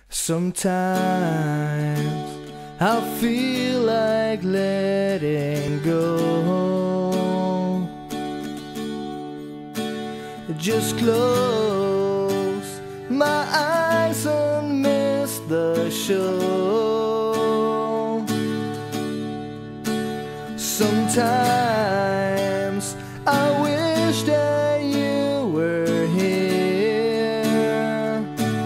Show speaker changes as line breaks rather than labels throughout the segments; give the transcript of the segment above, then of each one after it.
Sometimes I feel like letting go. Just close my eyes and miss the show. Sometimes I wish that you were here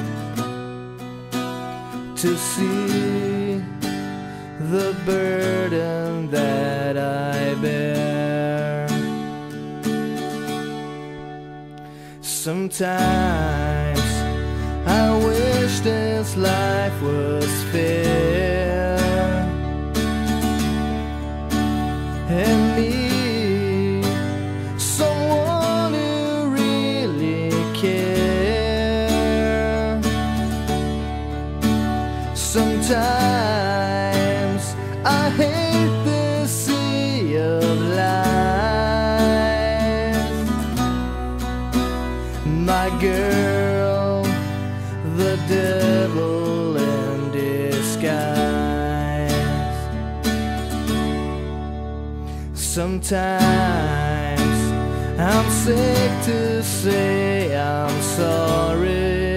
to see the burden that I bear. Sometimes I wish this life was fair and need someone who really cares. Sometimes I hate the sea of life, my girl, the devil in disguise. Sometimes I'm sick to say I'm sorry,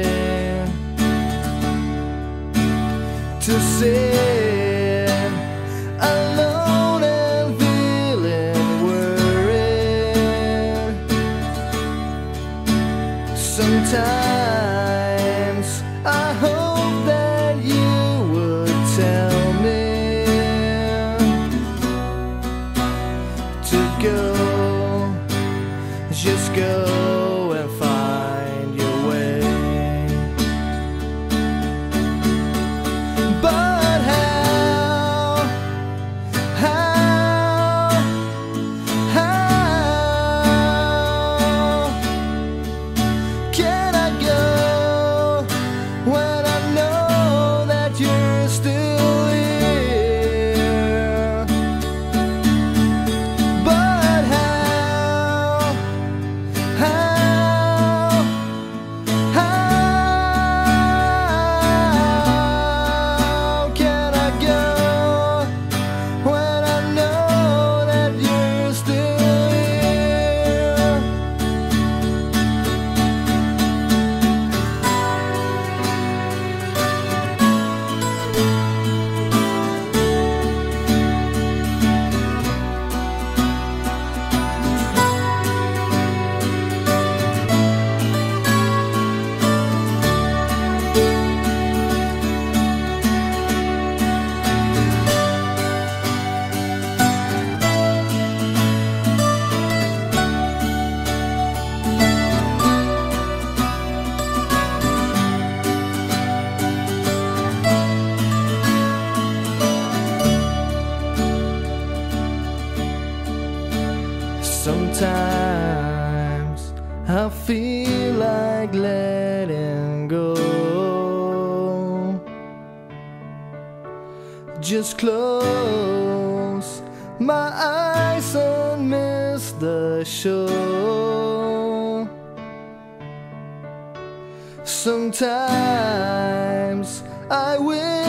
to sit alone and feeling worried. Sometimes I hope that you would tell me to go, just go and find your way. But how can I go when I know that you're still here? But how can I go when I know that you're still here? Sometimes I feel like letting go. Just close my eyes and miss the show. Sometimes I wish